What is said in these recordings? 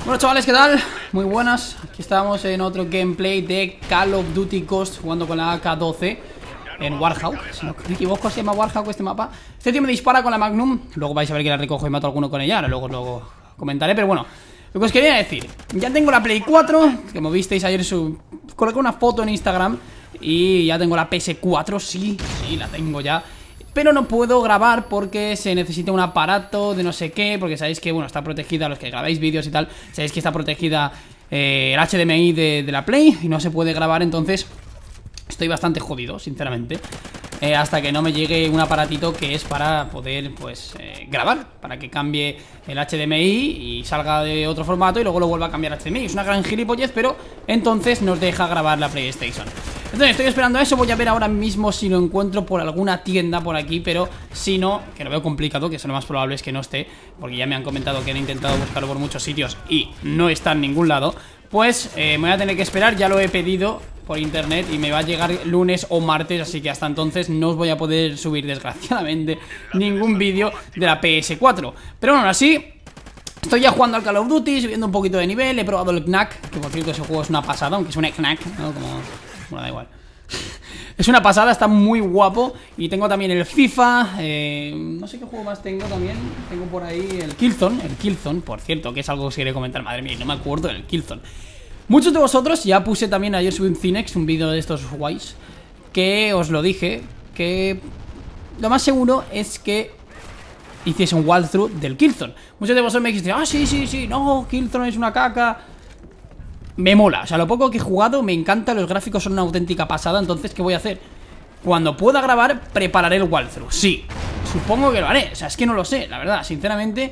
Bueno, chavales, ¿qué tal? Muy buenas. Aquí estamos en otro gameplay de Call of Duty Ghosts, jugando con la AK-12 en Warhawk. Si no me equivoco, se llama Warhawk este mapa. Este tío me dispara con la Magnum. Luego vais a ver que la recojo y mato a alguno con ella. Luego comentaré, pero bueno, lo que os quería decir, ya tengo la Play 4, que como visteis ayer coloqué una foto en Instagram. Y ya tengo la PS4, sí, la tengo ya. Pero no puedo grabar porque se necesita un aparato de no sé qué. Porque sabéis que, bueno, está protegida, los que grabáis vídeos y tal, sabéis que está protegida el HDMI de la Play y no se puede grabar, entonces estoy bastante jodido, sinceramente, hasta que no me llegue un aparatito que es para poder, pues, grabar, para que cambie el HDMI y salga de otro formato y luego lo vuelva a cambiar a HDMI. Es una gran gilipollez, pero entonces nos deja grabar la PlayStation. Entonces estoy esperando eso. Voy a ver ahora mismo si lo encuentro por alguna tienda por aquí, pero si no, que lo veo complicado, que eso lo más probable es que no esté, porque ya me han comentado que han intentado buscarlo por muchos sitios y no está en ningún lado. Pues me voy a tener que esperar, ya lo he pedido por internet y me va a llegar lunes o martes, así que hasta entonces no os voy a poder subir, desgraciadamente, ningún vídeo de la PS4. Pero bueno, así estoy ya jugando al Call of Duty, subiendo un poquito de nivel. He probado el Knack, que por cierto ese juego es una pasada, aunque suene Knack, ¿no? Bueno, da igual. Es una pasada, está muy guapo. Y tengo también el FIFA, no sé qué juego más tengo también. Tengo por ahí el Killzone, por cierto, que es algo que os quería comentar. Madre mía, no me acuerdo del Killzone. Muchos de vosotros, ya puse también, ayer subí un Cinex, un vídeo de estos guays, que os lo dije, que lo más seguro es que hiciese un walkthrough del Killzone. Muchos de vosotros me dijiste, ah, sí, no, Killzone es una caca. Me mola, o sea, lo poco que he jugado me encanta, los gráficos son una auténtica pasada. Entonces, ¿qué voy a hacer? Cuando pueda grabar, prepararé el walkthrough. Sí, supongo que lo haré, o sea, es que no lo sé, la verdad, sinceramente.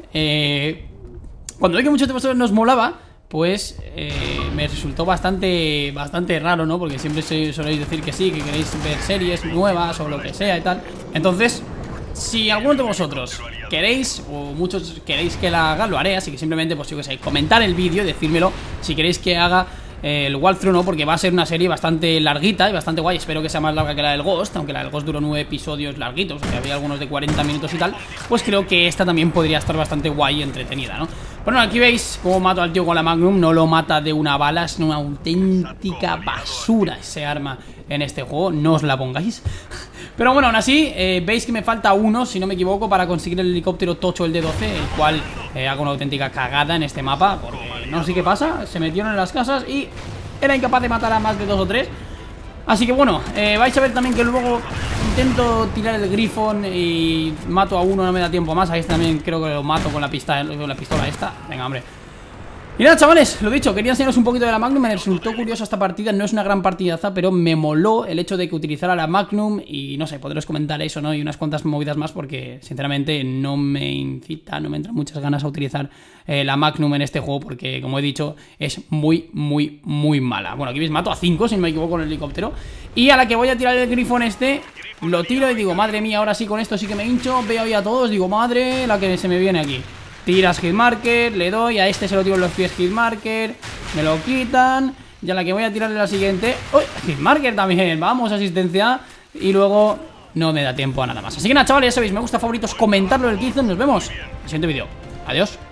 Cuando vi que muchos de vosotros nos molaba, pues me resultó bastante raro, ¿no? Porque siempre soléis decir que sí, que queréis ver series nuevas o lo que sea y tal. Entonces, si alguno de vosotros queréis, o muchos queréis que la haga, lo haré. Así que simplemente, pues yo que sé, comentar el vídeo y decírmelo si queréis que haga el walkthrough, ¿no? Porque va a ser una serie bastante larguita y bastante guay. Espero que sea más larga que la del Ghost, aunque la del Ghost duró 9 episodios larguitos, que había algunos de 40 minutos y tal. Pues creo que esta también podría estar bastante guay y entretenida, ¿no? Bueno, aquí veis cómo mato al tío con la Magnum. No lo mata de una bala, es una auténtica basura ese arma en este juego, no os la pongáis. Pero bueno, aún así, veis que me falta uno, si no me equivoco, para conseguir el helicóptero tocho, el D12, el cual hago una auténtica cagada en este mapa, porque no sé qué pasa, se metieron en las casas y era incapaz de matar a más de 2 o 3. Así que bueno, vais a ver también que luego intento tirar el Griffon y mato a uno, no me da tiempo más. Ahí también creo que lo mato con la pistola esta. Venga, hombre. Y nada, chavales, lo dicho, quería enseñaros un poquito de la Magnum. Me resultó curiosa esta partida, no es una gran partidaza, pero me moló el hecho de que utilizara la Magnum. Y no sé, podréis comentar eso, ¿no? Y unas cuantas movidas más, porque sinceramente no me incita, no me entran muchas ganas a utilizar la Magnum en este juego, porque como he dicho, es muy mala. Bueno, aquí veis, mato a 5, si no me equivoco, con el helicóptero. Y a la que voy a tirar el Griffon este, lo tiro y digo, madre mía, ahora sí con esto sí que me hincho. Veo ahí a todos, digo, madre, la que se me viene aquí. Tiras hitmarker, le doy, a este se lo tiro en los pies hitmarker, me lo quitan. Y a la que voy a tirarle la siguiente, ¡uy! Hitmarker también, vamos, asistencia. Y luego no me da tiempo a nada más. Así que nada, chavales, ya sabéis, me gusta, favoritos, comentarlo del Killzone. Nos vemos en el siguiente vídeo. Adiós.